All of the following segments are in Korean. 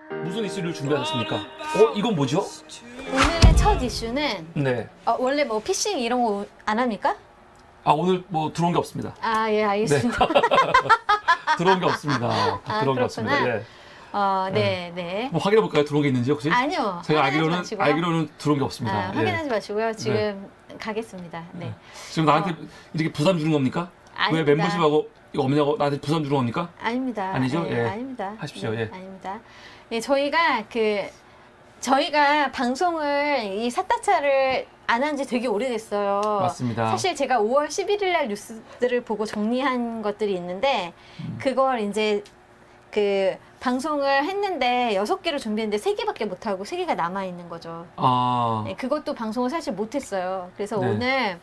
무슨 이슈를 준비하셨습니까? 이건 뭐죠? 오늘의 첫 이슈는 네. 원래 뭐 피싱 이런 거 안 합니까? 오늘 뭐 들어온 게 없습니다. 예, 알겠습니다. 들어온 게 없습니다. 들어온 게 없습니다. 예. 네. 뭐 확인해 볼까요? 들어온 게 있는지 혹시? 아니요. 제가 알기로는 들어온 게 없습니다. 확인하지 마시고요. 지금 가겠습니다. 네. 지금 나한테 이렇게 부담 주는 겁니까? 아닙니다. 왜 멤버십하고 이거 없냐고 나한테 부담 주는 겁니까? 아닙니다. 아니죠? 네, 예. 아닙니다. 하십시오. 네, 예. 아닙니다. 네, 저희가 방송을 이 사타차를 안 한 지 되게 오래됐어요. 맞습니다. 사실 제가 5월 11일 날 뉴스들을 보고 정리한 것들이 있는데 그걸 이제 그 방송을 했는데 6개를 준비했는데 3개밖에 못하고 3개가 남아있는 거죠. 네, 그것도 방송을 사실 못했어요. 그래서 네. 오늘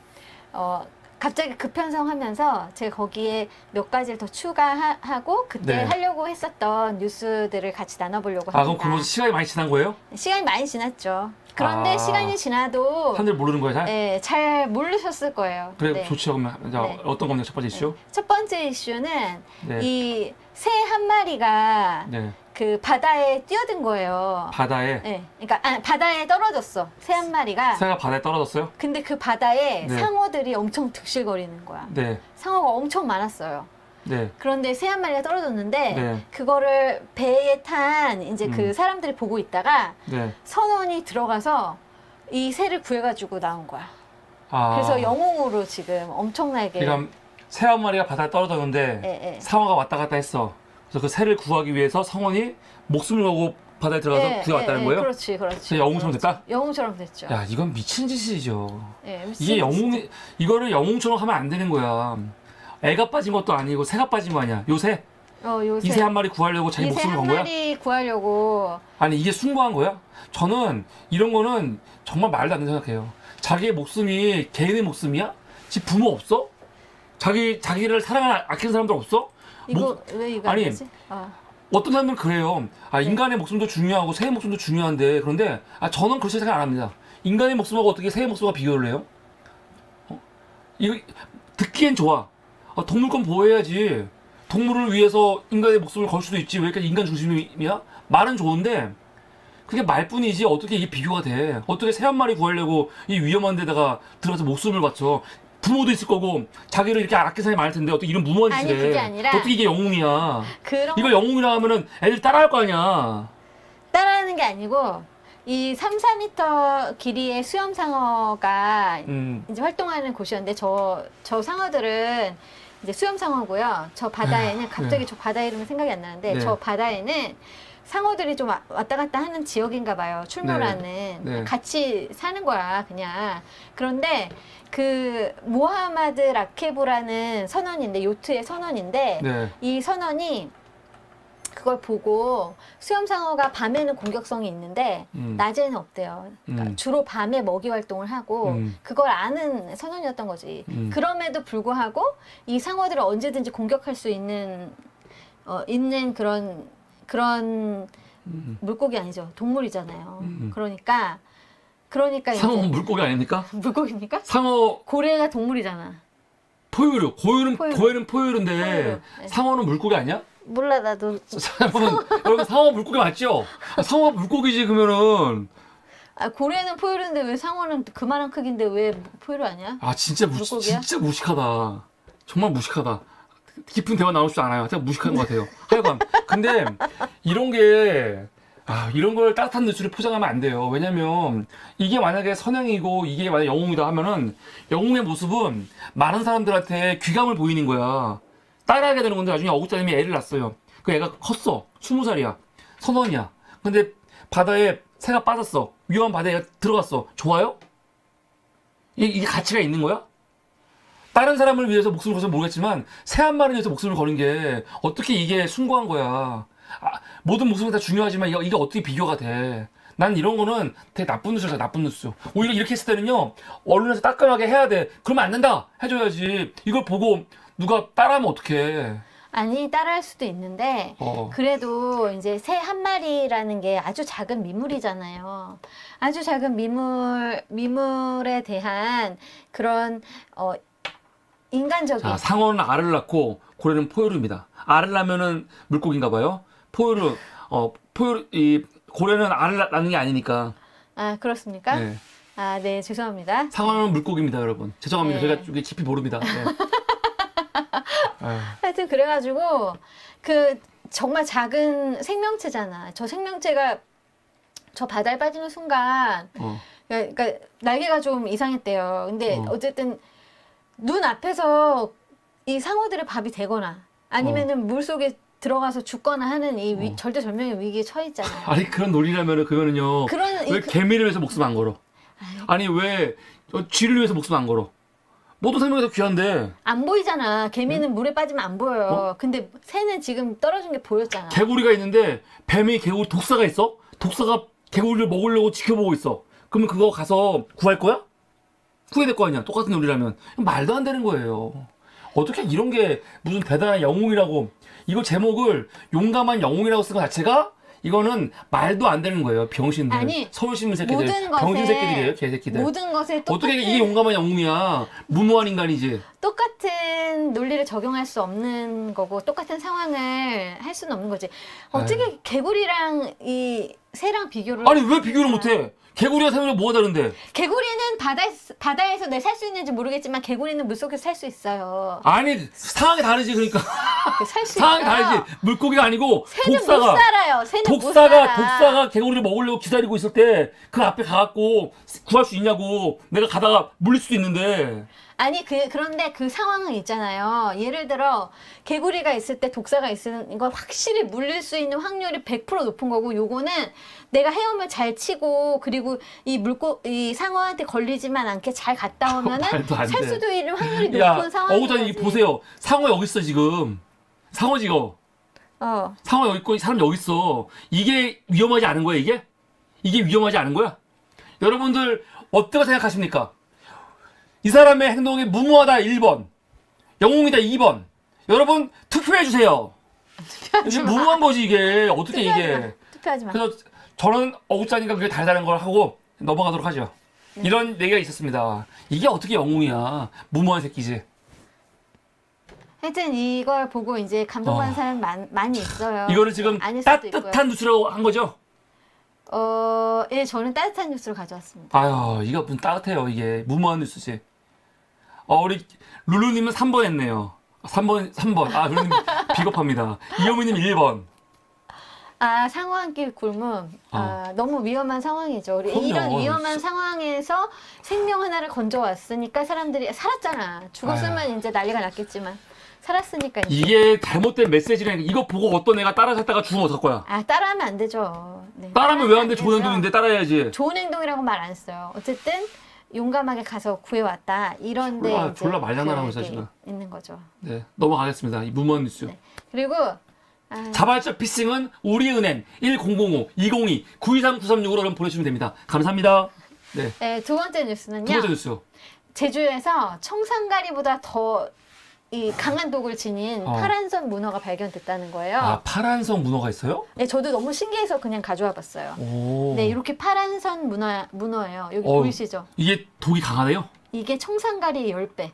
갑자기 급편성하면서 제가 거기에 몇 가지를 더 추가하고 그때 네. 하려고 했었던 뉴스들을 같이 나눠보려고 합니다. 그럼 그 시간이 많이 지난 거예요? 시간이 많이 지났죠. 그런데 시간이 지나도 사람들 모르는 거예요, 잘? 네, 잘 모르셨을 거예요. 그래, 네. 좋죠. 그러면 네. 어떤 겁니까, 첫 번째 이슈? 첫 번째 이슈는 네. 이 새 한 마리가 네. 그 바다에 뛰어든 거예요. 바다에? 네. 그러니까 바다에 떨어졌어. 새 한 마리가. 새가 바다에 떨어졌어요? 근데 그 바다에 네. 상어들이 엄청 득실거리는 거야. 네. 상어가 엄청 많았어요. 네. 그런데 새 한 마리가 떨어졌는데 네. 그거를 배에 탄 이제 그 사람들이 보고 있다가 네. 선원이 들어가서 이 새를 구해가지고 나온 거야. 그래서 영웅으로 지금 엄청나게. 그러니까 새 한 마리가 바다에 떨어졌는데 상어가 왔다 갔다 했어. 그래서 그 새를 구하기 위해서 성원이 목숨을 걸고 바다에 들어가서 구해왔다는 거예요? 그렇지. 영웅처럼 됐다? 영웅처럼 됐죠. 야, 이건 미친 짓이죠. 미친 이게 이거를 영웅처럼 하면 안 되는 거야. 애가 빠진 것도 아니고 새가 빠진 거 아니야. 요새? 요새. 이 새 한 마리 구하려고 자기 목숨을 건 거야? 이 새 한 마리 구하려고. 아니, 이게 숭고한 거야? 저는 이런 거는 정말 말도 안 된다고 생각해요. 자기의 목숨이 개인의 목숨이야? 지 부모 없어? 자기를 사랑하는 아끼는 사람들 없어? 왜 이거 안 되지? 어떤 사람들은 그래요. 인간의 목숨도 중요하고 새의 목숨도 중요한데, 그런데 저는 그렇게 생각 안 합니다. 인간의 목숨하고 어떻게 새의 목숨과 비교를 해요? 이거 듣기엔 좋아. 동물권 보호해야지. 동물을 위해서 인간의 목숨을 걸 수도 있지. 왜 이렇게 인간 중심이야? 말은 좋은데 그게 말뿐이지 어떻게 이게 비교가 돼? 어떻게 새 한 마리 구하려고 이 위험한 데다가 들어가서 목숨을 바쳐? 부모도 있을 거고 자기를 이렇게 아끼는 사람이 많을 텐데 어떻게 이런 무모한 짓을 해? 그게 아니라 어떻게 이게 영웅이야? 이걸 영웅이라 하면은 애들 따라할 거 아니야? 따라하는 게 아니고 이 3, 4m 길이의 수염상어가 이제 활동하는 곳이었는데 저 상어들은 이제 수염상어고요. 저 바다에는 갑자기 저 바다 이름이 생각이 안 나는데 저 바다에는 상어들이 좀 왔다 갔다 하는 지역인가 봐요. 출몰하는. 같이 사는 거야, 그냥. 그런데 그 모하마드 라케브라는 선원인데, 요트의 선원인데 이 선원이 그걸 보고 수염상어가 밤에는 공격성이 있는데 낮에는 없대요. 그러니까 주로 밤에 먹이 활동을 하고 그걸 아는 선원이었던 거지. 그럼에도 불구하고 이 상어들을 언제든지 공격할 수 있는 그런 물고기 아니죠. 동물이잖아요. 그러니까 상어는 물고기 아닙니까? 물고기입니까? 상어 고래가 동물이잖아. 포유류. 고래는 포유류인데 상어는 물고기 아니야? 몰라 나도. 여러분 상어 물고기 맞죠? 상어 물고기지 그러면은. 고래는 포유류인데 왜 상어는 그만한 크기인데 왜 포유류 아니야? 진짜 진짜 무식하다. 정말 무식하다. 깊은 대화 나올 줄 알아요. 진짜 무식한 것 같아요. 하여간 근데 이런 걸 따뜻한 뉴스를 포장하면 안 돼요. 왜냐면 이게 만약에 선행이고 이게 만약 영웅이다 하면은 영웅의 모습은 많은 사람들한테 귀감을 보이는 거야. 따라하게 되는 건데 나중에 어국자님이 애를 낳았어요. 그 애가 컸어. 20살이야. 선원이야. 근데 바다에 새가 빠졌어. 위험한 바다에 들어갔어. 좋아요? 이게 가치가 있는 거야? 다른 사람을 위해서 목숨을 걸어서 모르겠지만 새 한 마리를 위해서 목숨을 거는 게 어떻게 이게 숭고한 거야. 모든 목숨이 다 중요하지만 이게 어떻게 비교가 돼. 난 이런 거는 되게 나쁜 뉴스야. 나쁜 뉴스. 오히려 이렇게 했을 때는요 언론에서 따끔하게 해야 돼. 그러면 안 된다 해줘야지. 이걸 보고 누가 따라하면 어떡해. 아니 따라할 수도 있는데 그래도 이제 새 한 마리라는 게 아주 작은 미물이잖아요. 아주 작은 미물에 대한 그런 인간적인. 상어는 알을 낳고 고래는 포유류입니다. 알을 낳으면은 물고기인가 봐요. 포유류 이 고래는 알을 낳는 게 아니니까. 아, 그렇습니까? 네. 아, 네, 죄송합니다. 상어는 물고기입니다, 여러분. 죄송합니다. 네. 제가 이게 깊이 모릅니다. 네. 아유. 하여튼 그래가지고 그 정말 작은 생명체잖아. 저 생명체가 저 바다에 빠지는 순간 그러니까 날개가 좀 이상했대요. 근데 어쨌든 눈 앞에서 이 상어들의 밥이 되거나 아니면은 물 속에 들어가서 죽거나 하는 이 절대절명의 위기에 처했잖아요. 아니 그런 논리라면은 그거는요. 왜 개미를 위해서 목숨 안 걸어? 아니 왜 쥐를 위해서 목숨 안 걸어? 모든 생명이 다 귀한데. 안 보이잖아. 개미는 물에 빠지면 안 보여요. 근데 새는 지금 떨어진 게 보였잖아. 개구리가 있는데 뱀이 개구리 독사가 있어? 독사가 개구리를 먹으려고 지켜보고 있어. 그러면 그거 가서 구할 거야? 후회될 거 아니야. 똑같은 논리라면. 말도 안 되는 거예요. 어떻게 이런 게 무슨 대단한 영웅이라고. 이거 제목을 용감한 영웅이라고 쓴 것 자체가 이거는 말도 안 되는 거예요. 병신들. 아니, 서울신문 새끼들. 모든 병신 새끼들이에요. 개새끼들. 모든 것에 똑같은, 어떻게 이게 용감한 영웅이야. 무모한 인간이지. 똑같은 논리를 적용할 수 없는 거고 똑같은 상황을 할 수는 없는 거지. 어떻게 아유. 개구리랑 이 새랑 비교를 아니 왜 비교를 못해? 개구리와 새는 뭐가 다른데? 개구리는 바다에서 내 살 수 있는지 모르겠지만 개구리는 물속에서 살 수 있어요. 아니 상황이 다르지 그러니까. 살 수 상황이 있어요. 다르지. 물고기가 아니고 새는 독사가. 못 살아요. 새는 못 살아. 독사가 개구리를 먹으려고 기다리고 있을 때 그 앞에 가갖고 구할 수 있냐고. 내가 가다가 물릴 수도 있는데. 아니 그런데 그 상황은 있잖아요. 예를 들어 개구리가 있을 때 독사가 있으는 건 확실히 물릴 수 있는 확률이 100% 높은 거고, 요거는 내가 헤엄을 잘 치고 그리고 이 상어한테 걸리지만 않게 잘 갔다 오면은 말도 안 살 돼. 수도 있는 확률이 야, 높은 상황인 어구자님 거지. 보세요. 상어 여기 있어 지금. 상어지 이거. 상어 여기 있고 사람 여기 있어. 이게 위험하지 않은 거야 이게? 이게 위험하지 않은 거야? 여러분들 어떻게 생각하십니까? 이 사람의 행동이 무모하다 1번, 영웅이다 2번. 여러분 투표해주세요. 이게 무모한 거지 이게. 어떻게 이게. 투표하지 마. 그래서 저는 어구자니까 그게 달달한 걸 하고 넘어가도록 하죠. 네. 이런 얘기가 있었습니다. 이게 어떻게 영웅이야. 무모한 새끼지. 하여튼 이걸 보고 이제 감동받는 사람 많이 있어요. 이거를 지금 아닐 수도 있고요. 따뜻한 뉴스라고 한 거죠? 예, 저는 따뜻한 뉴스를 가져왔습니다. 아유, 이거 무슨 따뜻해요, 이게. 무모한 뉴스지. 우리 룰루님은 3번 했네요. 3번. 아, 룰루님 비겁합니다. 이효미님 1번. 상어 한 끼 굶음. 너무 위험한 상황이죠. 우리 그럼요. 이런 위험한 상황에서 생명 하나를 건져왔으니까 사람들이 살았잖아. 죽었으면 이제 난리가 났겠지만 살았으니까 이제. 이게 잘못된 메시지라니까. 이거 보고 어떤 애가 따라갔다가 죽으면 어떡할 거야? 따라하면 안 되죠. 네, 따라하면 왜 안 돼? 되죠. 좋은 행동인데 따라해야지. 좋은 행동이라고 말 안 했어요. 어쨌든 용감하게 가서 구해왔다. 이런데 졸라 말장난하고 있어, 지금. 있는 거죠. 네, 넘어가겠습니다. 이 무모한 뉴스. 네. 그리고 자발적 피싱은 우리은행 1002-202-923-936으로 여러분 보내주시면 됩니다. 감사합니다. 네, 네, 두 번째 뉴스는요. 두 번째 뉴스. 제주에서 청산가리보다 더 이 강한 독을 지닌 파란선 문어가 발견됐다는 거예요. 아, 파란성 문어가 있어요? 네, 저도 너무 신기해서 그냥 가져와 봤어요. 오. 네, 이렇게 파란선 문어예요. 여기 보이시죠? 이게 독이 강하네요? 이게 청산가리 10배.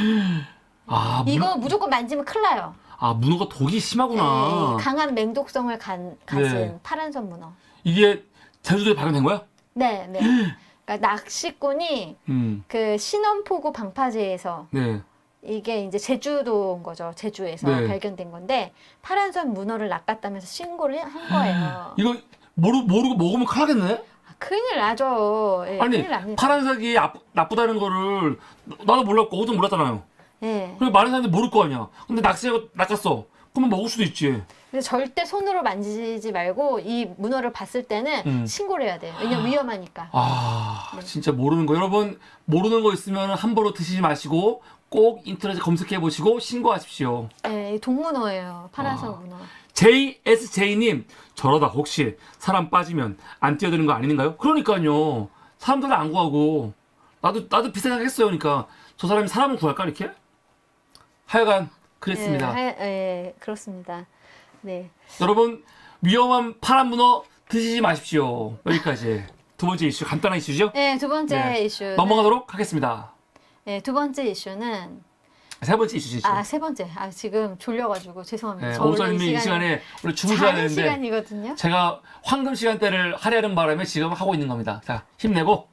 아, 이거 무조건 만지면 큰일 나요. 아, 문어가 독이 심하구나. 네, 강한 맹독성을 가진 네. 파란선 문어. 이게 제주도에 발견된 거야? 네, 네. 그러니까 낚시꾼이 그 신원포구 방파제에서 네. 이게 이제 제주도인 거죠. 제주에서 네. 발견된 건데 파란선 문어를 낚았다면서 신고를 한 거예요. 이거 모르고 먹으면 큰일 나겠네? 큰일 나죠. 예, 아니, 큰일 납니다. 파란색이 나쁘다는 거를 나도 몰랐고 어제도 몰랐잖아요. 예. 그래 많은 사람들이 모를 거 아니야. 근데 낚시하고 낚았어. 그러면 먹을 수도 있지. 그래서 절대 손으로 만지지 말고 이 문어를 봤을 때는 신고를 해야 돼요. 왜냐면 위험하니까. 네. 진짜 모르는 거. 여러분 모르는 거 있으면 함부로 드시지 마시고 꼭 인터넷에 검색해 보시고 신고하십시오. 네, 동문어예요. 파란색 문어. JSJ님 저러다 혹시 사람 빠지면 안 뛰어드는 거 아닌가요? 그러니까요. 사람들 안 구하고 나도 비슷하게 생각했어요. 그러니까 저 사람이 사람을 구할까 이렇게? 하여간 그랬습니다. 네, 그렇습니다. 네. 여러분 위험한 파란 문어 드시지 마십시오. 여기까지. 두 번째 이슈 간단한 이슈죠? 네, 두 번째 네. 이슈. 넘어가도록 하겠습니다. 네, 두 번째 이슈는 세 번째 이슈죠. 아, 세 번째. 아, 지금 졸려가지고 죄송합니다. 네, 저 원래 오사님이 이 시간에 원래 주무셔야 자는 되는데 시간이거든요. 제가 황금 시간대를 할애하는 바람에 지금 하고 있는 겁니다. 자, 힘내고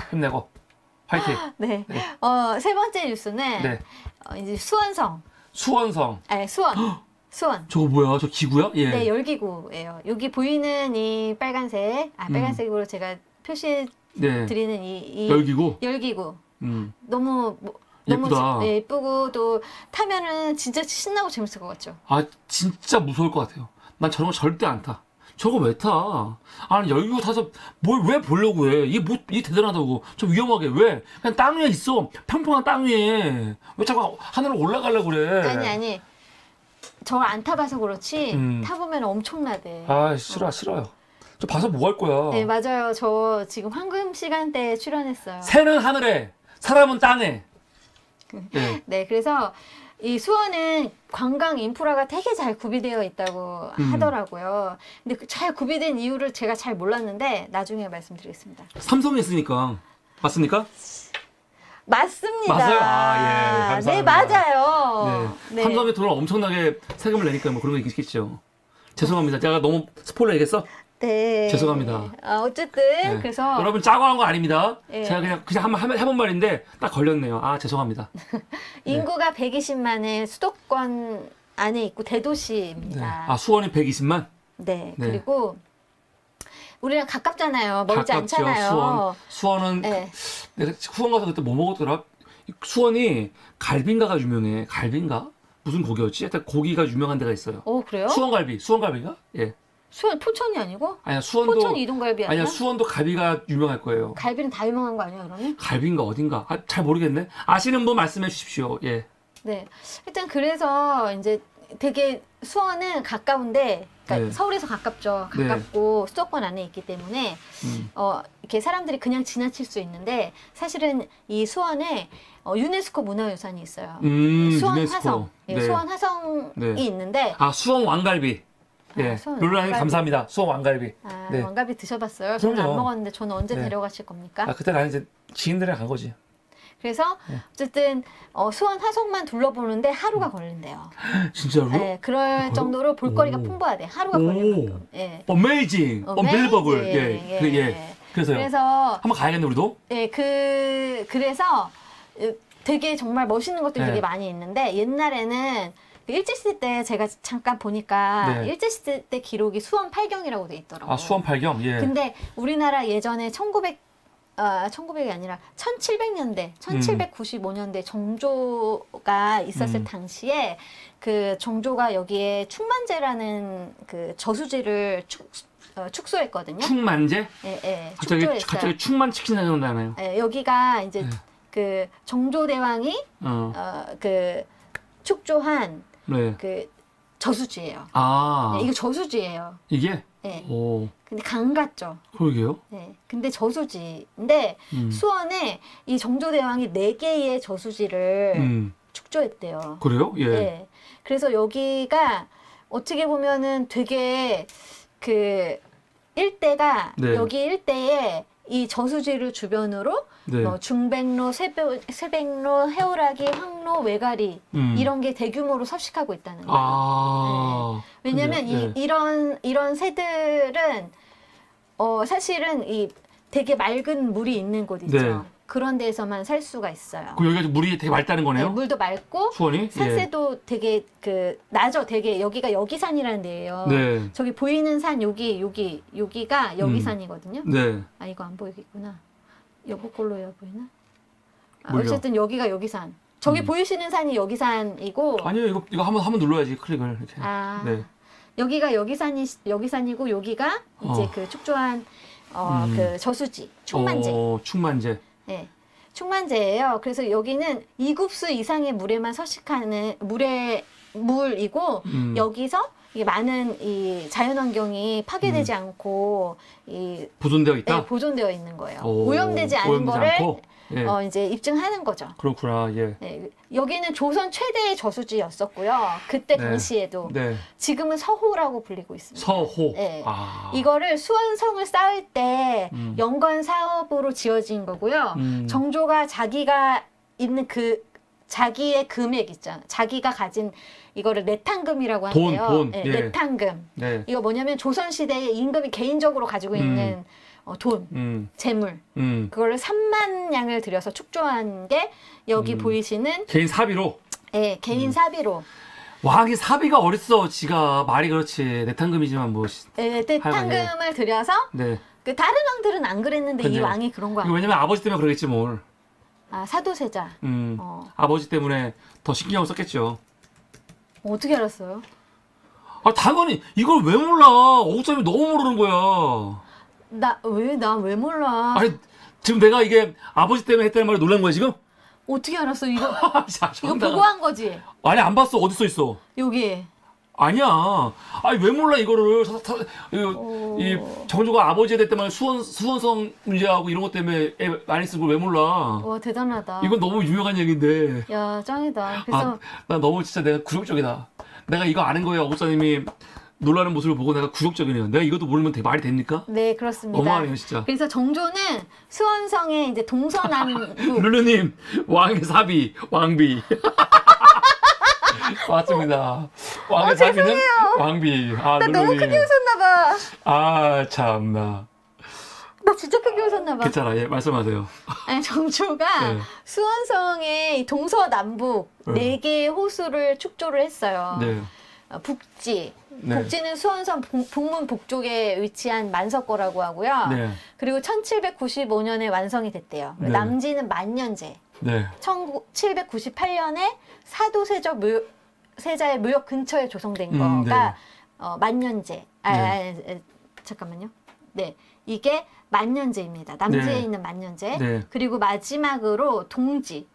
화이팅. 네. 네. 세 번째 뉴스는 네. 이제 수원성. 수원성. 아니, 수원. 저거 뭐야? 저 기구야? 예. 네, 열기구예요. 여기 보이는 이 빨간색, 빨간색으로 제가 표시해 네. 드리는 이 열기구. 열기구. 음. 너무 예쁘다. 네, 예쁘고 또 타면은 진짜 신나고 재밌을 것 같죠. 아, 진짜 무서울 것 같아요. 난 저런 거 절대 안 타. 저거 왜 타? 아니, 열기구 타서 왜 보려고 해? 이게 대단하다고. 저 위험하게. 왜? 그냥 땅 위에 있어. 평평한 땅 위에. 왜 자꾸 하늘로 올라가려고 그래? 아니. 저걸 안 타봐서 그렇지 타보면 엄청나대. 아, 싫어요. 저 봐서 뭐 할 거야? 네, 맞아요. 저 지금 황금 시간대에 출연했어요. 새는 하늘에, 사람은 땅에. 네. 네, 그래서 이 수원은 관광 인프라가 되게 잘 구비되어 있다고 하더라고요. 근데 잘 구비된 이유를 제가 잘 몰랐는데 나중에 말씀드리겠습니다. 삼성이 있으니까. 맞습니까? 맞습니다. 맞아요? 아, 예. 감사합니다. 네, 맞아요. 네. 삼성이 돈을 엄청나게 세금을 내니까 뭐 그런 거 있겠죠. 죄송합니다. 제가 너무 스포일러 얘기했어? 네. 죄송합니다. 어쨌든 네. 그래서 여러분 짜고 한 거 아닙니다. 네. 제가 그냥 한번 해본 말인데 딱 걸렸네요. 아, 죄송합니다. 인구가 120만의 수도권 안에 있고 네. 대도시입니다. 아, 수원이 120만? 네. 네. 그리고 우리랑 가깝잖아요. 멀지 가깝죠. 않잖아요. 수원은 네. 내가 수원 가서 그때 뭐 먹었더라? 수원이 갈비인가가 유명해. 갈비인가? 무슨 고기였지? 하여튼 고기가 유명한 데가 있어요. 그래요? 수원갈비가? 예. 수원 포천이 아니고? 아니야, 수원도 포천 이동갈비 아니야? 아니야, 수원도 갈비가 유명할 거예요. 갈비는 다 유명한 거 아니야, 그러면? 갈비인가 어딘가? 아, 잘 모르겠네. 아시는 분 말씀해 주십시오. 예. 네. 일단 그래서 이제 되게 수원은 가까운데, 그러니까 네. 서울에서 가깝죠. 가깝고 수도권 안에 있기 때문에 이렇게 사람들이 그냥 지나칠 수 있는데 사실은 이 수원에 유네스코 문화유산이 있어요. 수원 유네스코. 화성. 예, 네. 수원 화성이 네. 있는데 아, 수원 왕갈비. 예. 수원 룰라님 왕갈비. 감사합니다. 수원 왕갈비. 네. 왕갈비 드셔봤어요? 저는 안 그럼요. 먹었는데 저는 언제 네. 데려가실 겁니까? 아, 그때 나는 이제 지인들이랑 간 거지. 그래서 어쨌든 수원 화성만 둘러보는데 하루가 걸린대요. 진짜로? 네, 그럴 정도로 볼거리가 풍부하대. 하루가 걸릴 만큼. 예. 어메이징. 언빌리버블. 예. 예. 그래서요. 그래서 한번 가야겠네, 우리도. 예, 그래서 되게 정말 멋있는 것들이 네. 되게 많이 있는데 옛날에는 그 일제시대 때 제가 잠깐 보니까 네. 일제시대 때 기록이 수원 팔경이라고 돼 있더라고요. 아, 수원 팔경. 예. 근데 우리나라 예전에 1900이 아니라 1700년대, 1795년대 정조가 있었을 당시에 그 정조가 여기에 충만제라는 그 저수지를 축소했거든요. 충만제? 예, 예. 갑자기 축소했어요. 충만 치킨 생각나네요. 예, 여기가 이제 그 정조대왕이 그 축조한 네. 그 저수지예요. 아. 네, 이거 저수지예요. 이게? 예. 오. 근데 강 같죠. 그러게요. 네. 근데 저수지인데 수원에 이 정조대왕이 4개의 저수지를 축조했대요. 그래요? 예. 네. 그래서 여기가 어떻게 보면은 되게 그 일대가 네. 여기 일대에 이 저수지를 주변으로 네. 뭐 중백로, 세백로, 해오라기, 황로, 외가리 이런 게 대규모로 서식하고 있다는 거예요. 아. 네. 왜냐면 그래요? 네. 이런 새들은 사실은 이 되게 맑은 물이 있는 곳 있죠. 네. 그런 데에서만 살 수가 있어요. 그럼 여기가 물이 되게 맑다는 거네요? 네, 물도 맑고 수원이? 산세도 되게 나죠. 되게 여기가 여기산이라는 데예요. 네. 저기 보이는 산 여기가 여기산이거든요. 네. 아 이거 안 보이겠구나. 여보꼴로야 보이나? 뭘요? 어쨌든 여기가 여기산. 저기 보이시는 산이 여기산이고. 아니요, 이거 한번 눌러야지, 클릭을. 이렇게. 아 네. 여기가 여기산이고 여기가 이제 그 축조한 그 저수지 충만제. 충만제. 네. 충만제예요. 그래서 여기는 2급수 이상의 물에만 서식하는 물이고 여기서 이게 많은 이 자연환경이 파괴되지 않고 이 보존되어 있다? 네, 보존되어 있는 거예요. 오, 오염되지 않은 거를 않고? 예. 이제 입증하는 거죠. 그렇구나. 예. 네, 여기는 조선 최대의 저수지였었고요. 그때 네. 당시에도 네. 지금은 서호라고 불리고 있습니다. 서호. 네. 아. 이거를 수원성을 쌓을 때 연관 사업으로 지어진 거고요. 정조가 자기가 있는 그 자기의 금액 있잖아. 자기가 가진 이거를 내탕금이라고 하는데요. 돈. 네, 예. 내탕금. 네. 이거 뭐냐면 조선시대의 임금이 개인적으로 가지고 있는 돈, 재물. 그거를 3만 냥을 들여서 축조한 게 여기 보이시는 개인 사비로. 네, 개인 사비로. 왕이 사비가 어딨어. 지가 말이 그렇지. 내탕금이지만 뭐. 네, 내탕금을 들여서 네. 그 다른 왕들은 안 그랬는데 이 근데 왕이 그런 거 이거 아니에요? 왜냐면 아버지 때문에 그러겠지 뭘. 아, 사도세자. 아버지 때문에 더 신경을 썼겠죠. 어떻게 알았어요? 아 당연히 이걸 왜 몰라. 어국점이 너무 모르는 거야. 나 왜 몰라? 아니 지금 내가 이게 아버지 때문에 했다는 말에 놀란 거야 지금? 어떻게 알았어? 이거 자, 이거 보고 한 거지? 아니 안 봤어. 어디 써 있어? 여기. 아니야. 아니 왜 몰라 이거를. 이 정조가 아버지에 대할 때만 수원성 문제하고 이런 것 때문에 애 많이 쓰고 왜 몰라. 와 대단하다. 이건 너무 유명한 얘기인데. 야 짱이다. 그래서 나 너무 진짜 내가 굴욕적이다. 내가 이거 아는 거예요. 어국사님이 놀라는 모습을 보고 내가 굴욕적이네요. 내가 이것도 모르면 되게 말이 됩니까? 네 그렇습니다. 너무하네요 진짜. 그래서 정조는 수원성의 이제 동서남북 룰루님 왕의 사비 왕비. 맞습니다. 왕의 사비는 왕비. 아, 나 너무 크게 웃었나 봐. 아 참나. 나 진짜 크게 웃었나 봐. 괜찮아. 예, 말씀하세요. 아니 정조가 네. 수원성의 동서남북 네 개의 호수를 축조를 했어요. 네. 북지. 네. 북지는 수원성 북문 북쪽에 위치한 만석고라고 하고요. 네. 그리고 1795년에 완성이 됐대요. 네. 남지는 만년제. 네. 1798년에 사도세자의 묘역 근처에 조성된 거가 만년제. 잠깐만요. 네, 이게 만년제입니다. 남지에 네. 있는 만년제. 네. 그리고 마지막으로 동지.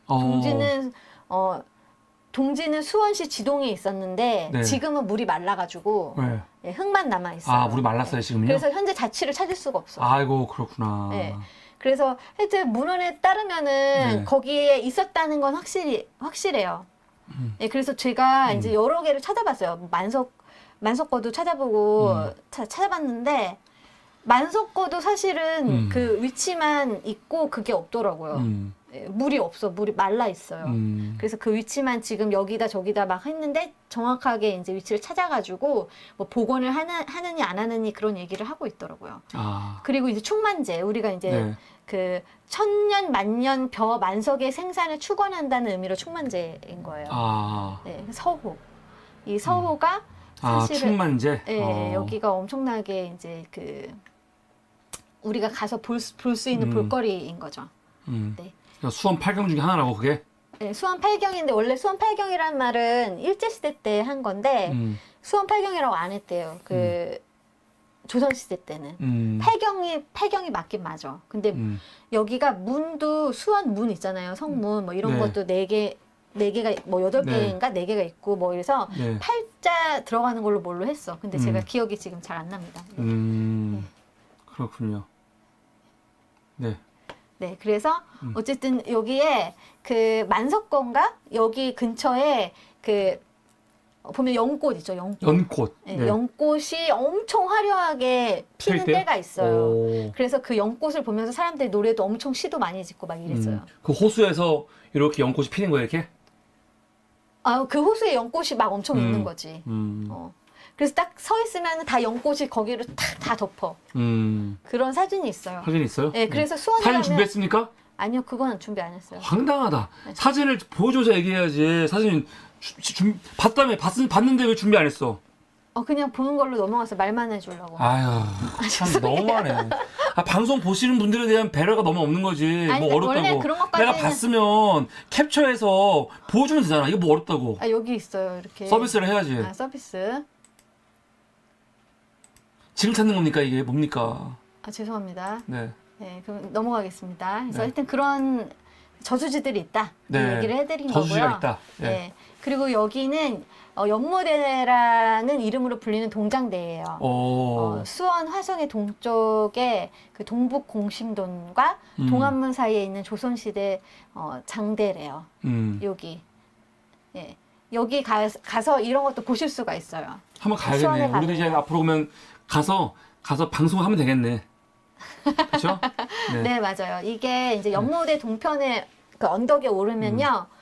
동지는 수원시 지동에 있었는데 네. 지금은 물이 말라가지고 네. 네, 흙만 남아 있어요. 아 물이 말랐어요 지금요? 그래서 현재 자취를 찾을 수가 없어요. 아이고 그렇구나. 네. 그래서 하여튼 문헌에 따르면은 네. 거기에 있었다는 건 확실해요. 네, 그래서 제가 이제 여러 개를 찾아봤어요. 만석거도 찾아보고 찾아봤는데 만석거도 사실은 그 위치만 있고 그게 없더라고요. 네, 물이 없어. 물이 말라 있어요. 그래서 그 위치만 지금 여기다 저기다 막 했는데 정확하게 이제 위치를 찾아가지고 뭐 복원을 하느니 안 하느니 그런 얘기를 하고 있더라고요. 아. 그리고 이제 충만제 우리가 이제 네. 그 천년 만년 벼 만석의 생산을 축원한다는 의미로 충만제인 거예요. 아. 네, 서호. 이 서호가 아 사실은 충만제. 네, 여기가 엄청나게 이제 그 우리가 가서 볼 수 있는 볼거리인 거죠. 네. 수원 8경 중에 하나라고 그게? 네, 수원 8경인데 원래 수원 8경이라는 말은 일제시대 때 한 건데 수원 8경이라고 안 했대요. 그 조선시대 때는. 8경이 맞긴 맞아. 근데 여기가 문도 수원 문 있잖아요. 성문 뭐 이런 네. 것도 4개가 뭐 8개인가 4개가 있고 뭐 이래서 네. 8자 들어가는 걸로 했어. 근데 제가 기억이 지금 잘 안 납니다. 그렇군요. 네. 네, 그래서 어쨌든 여기에 그 만석건가 여기 근처에 그 보면 연꽃 있죠, 연꽃. 연꽃. 네, 네. 연꽃이 엄청 화려하게 피는 때요? 때가 있어요. 오. 그래서 그 연꽃을 보면서 사람들이 노래도 엄청 시도 많이 짓고 막 이랬어요. 그 호수에서 이렇게 연꽃이 피는 거예요, 이렇게? 아, 그 호수에 연꽃이 막 엄청 있는 거지. 그래서 딱 서 있으면 다 연꽃이 거기를 다 덮어. 그런 사진이 있어요. 사진 있어요? 네, 그래서 수원에 사진 가면 준비했습니까? 아니요, 그거는 준비 안 했어요. 황당하다. 사진을 보여줘서 얘기해야지. 사진 봤는데 왜 준비 안 했어? 그냥 보는 걸로 넘어가서 말만 해주려고. 아유, 참 너무하네. 방송 보시는 분들에 대한 배려가 너무 없는 거지. 아니, 뭐 어렵다고. 원래 그런 것까지는- 내가 봤으면 캡처해서 보여주면 되잖아. 이거 뭐 어렵다고. 아, 여기 있어요, 이렇게. 서비스를 해야지. 아, 서비스. 지금 찾는 겁니까? 이게 뭡니까? 아, 죄송합니다. 네. 네, 그럼 넘어가겠습니다. 그래서 네. 하여튼 그런 저수지들이 있다. 이 네. 얘기를 해드린 저수지가 거고요. 있다. 네. 네. 그리고 여기는 연무대라는 이름으로 불리는 동장대예요. 오. 수원 화성의 동쪽에 그 동북 공심돈과 동안문 사이에 있는 조선시대 장대래요. 여기. 예. 여기 가서 이런 것도 보실 수가 있어요. 한번 수원에 가야겠네. 우리도 이제 가면. 앞으로 오면 가서 방송을 하면 되겠네. 그렇죠? 네, 맞아요. 이게 이제 연무대 동편에 그 언덕에 오르면요.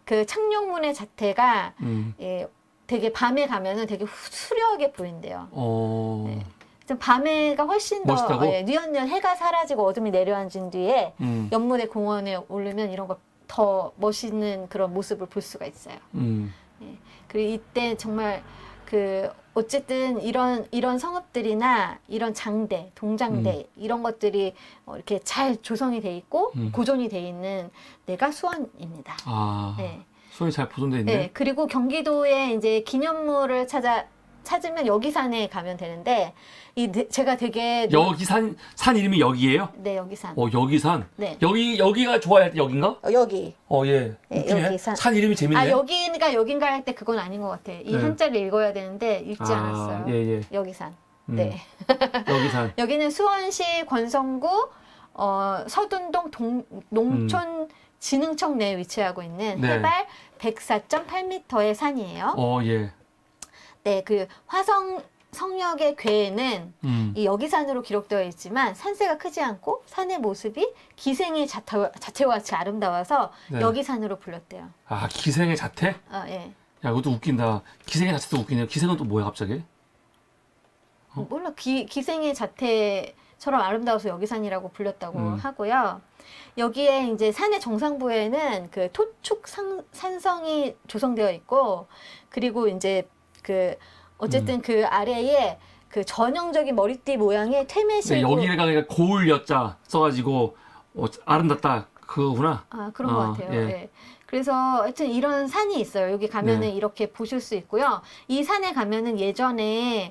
그 창룡문의 자태가 음. 예, 되게 밤에 가면은 되게 수려하게 보인대요. 네. 좀 밤에가 훨씬 더 멋있다고? 예, 뉘엿뉘엿 해가 사라지고 어둠이 내려앉은 뒤에 연무대 공원에 오르면 이런 거 더 멋있는 그런 모습을 볼 수가 있어요. 예. 그리고 이때 정말 그 어쨌든 이런 성읍들이나 이런 장대, 동장대 이런 것들이 이렇게 잘 조성이 돼 있고 고존이 돼 있는 데가 수원입니다. 아, 네. 수원이 잘 보존돼 있네. 네. 그리고 경기도에 이제 기념물을 찾으면 여기산에 가면 되는데 제가 되게 여기산 이름이 여기예요? 네, 여기산. 여기산. 네. 여기가 좋아할 때 여긴가? 여기. 예. 네, 웃기네. 여기산. 산 이름이 재밌네. 여긴가 할 때 그건 아닌 것 같아. 이 네. 한자를 읽어야 되는데 읽지 않았어요. 예. 여기산. 네. 여기산. 여기는 수원시 권성구 서둔동 농촌 진흥청 내에 위치하고 있는 네. 해발 104.8m의 산이에요. 예. 네, 그 화성 성역의 궤에는 이 여기산으로 기록되어 있지만 산세가 크지 않고 산의 모습이 기생의 자태와 같이 아름다워서 네. 여기산으로 불렸대요. 아, 기생의 자태? 예. 야, 이것도 웃긴다. 기생의 자태도 웃기네요. 기생은 또 뭐야, 갑자기? 몰라, 기생의 자태처럼 아름다워서 여기산이라고 불렸다고 하고요. 여기에 이제 산의 정상부에는 그 토축 산성이 조성되어 있고, 그리고 이제 어쨌든 그 아래에 그 전형적인 머리띠 모양의 네, 퇴매실로 여기가 그러니까 고을 여자 써가지고 아름답다 그거구나. 아, 그런 것 같아요. 예. 네. 그래서 하여튼 이런 산이 있어요. 여기 가면은 네. 이렇게 보실 수 있고요. 이 산에 가면은 예전에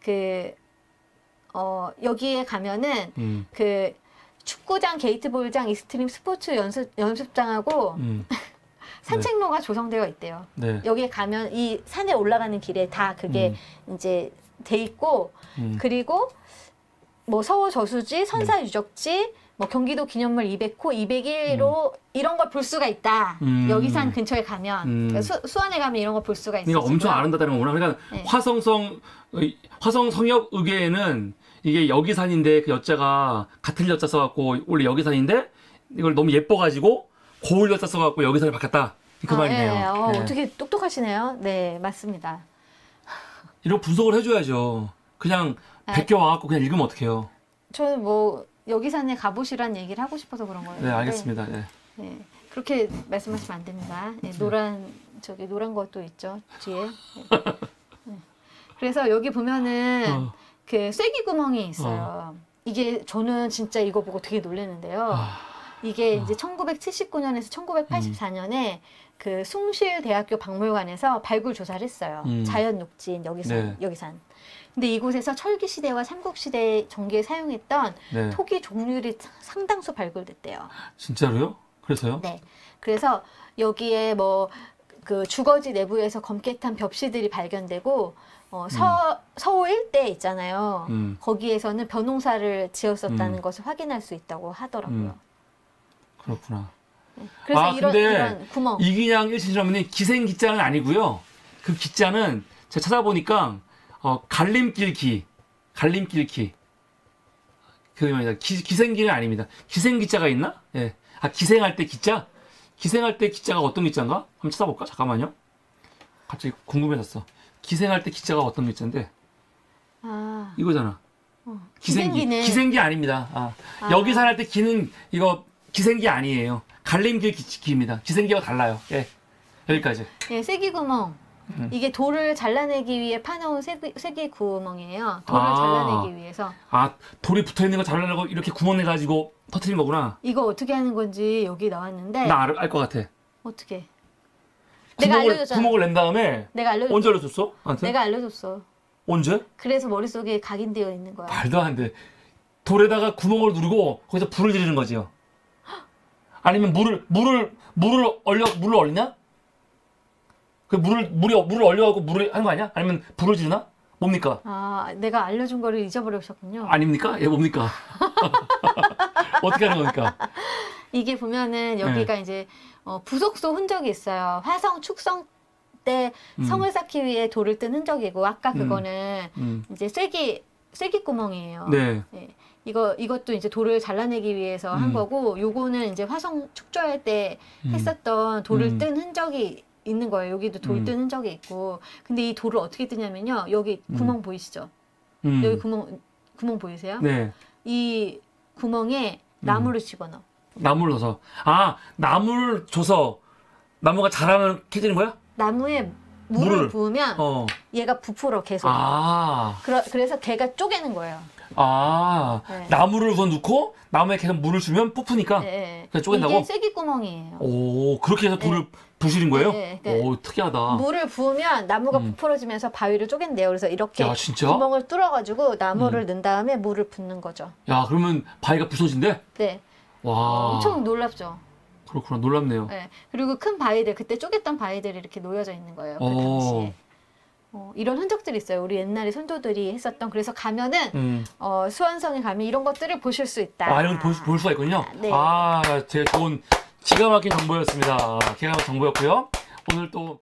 여기에 가면은 그 축구장, 게이트볼장, 익스트림 스포츠 연습장하고 산책로가 조성되어 있대요. 네. 여기에 가면 이 산에 올라가는 길에 다 그게 이제 돼 있고, 그리고 뭐 서호 저수지, 선사 유적지, 뭐 경기도 기념물 200호, 201호 이런 걸 볼 수가 있다. 여기산 근처에 가면 그러니까 수원에 가면 이런 걸 볼 수가 있어요. 그러니까 엄청 아름답다는 거구나. 그러니까 네. 화성 성역 의궤에는 이게 여기산인데 그 여자가 같은 여자 써갖고 원래 여기산인데 이걸 너무 예뻐가지고 고을 여자 써갖고 여기산을 바꿨다. 그 말이네요. 예. 네. 어떻게 똑똑하시네요. 네, 맞습니다. 이런 분석을 해줘야죠. 그냥 베껴 와갖고 그냥 읽으면 어떡해요. 저는 뭐 여기산에 가보시란 얘기를 하고 싶어서 그런 거예요. 네, 알겠습니다. 네. 네, 그렇게 말씀하시면 안 됩니다. 네, 노란 것도 있죠, 뒤에. 네. 네. 그래서 여기 보면은 그 쐐기 구멍이 있어요. 이게 저는 진짜 이거 보고 되게 놀랐는데요. 이게 이제 1979년에서 1984년에 그 숭실대학교 박물관에서 발굴 조사를 했어요. 자연 녹지인 여기산. 근데 이곳에서 철기 시대와 삼국 시대 전기에 사용했던 네. 토기 종류들이 상당수 발굴됐대요. 진짜로요? 그래서요? 네. 그래서 여기에 뭐 그 주거지 내부에서 검게 탄 벽시들이 발견되고 서호 일대 있잖아요. 거기에서는 벼농사를 지었었다는 것을 확인할 수 있다고 하더라고요. 그렇구나. 네. 그래서 이런 구멍. 이기냥 일신시라면이 기생기자는 아니고요. 그 기자는 제가 찾아보니까 갈림길기. 그 기생기는 아닙니다. 기생기자가 있나? 예. 아, 기생할 때 기자? 기생할 때 기자가 어떤 기자인가? 한번 찾아볼까? 잠깐만요. 갑자기 궁금해졌어. 기생할 때 기자가 어떤 기자인데? 아. 이거잖아. 기생기는 기생기 아닙니다. 여기 살할 때 기는 이거 기생기 아니에요. 갈림길 기입니다. 기생기와 달라요. 예. 여기까지. 예, 쐐기 구멍. 이게 돌을 잘라내기 위해 파놓은 쐐기 구멍이에요. 돌을 잘라내기 위해서. 아, 돌이 붙어있는 거 잘라내고 이렇게 구멍 내가지고 터트린 거구나. 이거 어떻게 하는 건지 여기 나왔는데. 나 알 것 같아. 어떻게? 내가 알려줬잖아. 구멍을 낸 다음에. 내가 알려줬어. 언제 알려줬어? 나한테? 내가 알려줬어. 언제? 그래서 머릿속에 각인되어 있는 거야. 말도 안 돼. 돌에다가 구멍을 누르고 거기서 불을 지르는 거지요. 아니면 물을 얼리냐? 그 물을 얼려갖고 물을 하는 거 아니야? 아니면 불을 지르나? 뭡니까? 아, 내가 알려준 거를 잊어버리셨군요. 아닙니까? 예, 뭡니까? 어떻게 하는 겁니까? 이게 보면은 여기가 이제 부속소 흔적이 있어요. 화성 축성 때 성을 쌓기 위해 돌을 뜬 흔적이고, 아까 그거는 이제 쐐기 구멍이에요. 네. 네. 이것도 이제 돌을 잘라내기 위해서 한 거고, 요거는 이제 화성 축조할 때 했었던 돌을 뜬 흔적이 있는 거예요. 여기도 돌 뜬 흔적이 있고. 근데 이 돌을 어떻게 뜨냐면요. 여기 구멍 보이시죠? 여기 구멍 보이세요? 네. 이 구멍에 나무를 집어넣어. 나무를 넣어서. 아, 나무를 줘서 나무가 자라는 캐지는 거야? 나무에 물을 부으면 얘가 부풀어 계속. 아. 그래서 걔가 쪼개는 거예요. 아. 네. 나무를 우선 넣고 나무에 계속 물을 주면 뽑으니까 네. 그냥 쪼갠다고? 이게 쐐기구멍이에요. 오, 그렇게 해서 돌을 부시는 거예요? 네. 오, 특이하다. 물을 부으면 나무가 부풀어지면서 바위를 쪼갠대요. 그래서 이렇게 야, 진짜? 구멍을 뚫어가지고 나무를 넣은 다음에 물을 붓는 거죠. 야, 그러면 바위가 부서진대? 네. 와. 엄청 놀랍죠. 그렇구나. 놀랍네요. 네. 그리고 큰 바위들, 그때 쪼갰던 바위들이 이렇게 놓여져 있는 거예요. 그 당시에. 이런 흔적들이 있어요. 우리 옛날에 선조들이 했었던. 그래서 가면은 수원성에 가면 이런 것들을 보실 수 있다. 아, 이런 걸 볼 수가 있군요. 네. 아, 제가 좋은 기가 막힌 정보였습니다. 기가 막힌 정보였고요. 오늘 또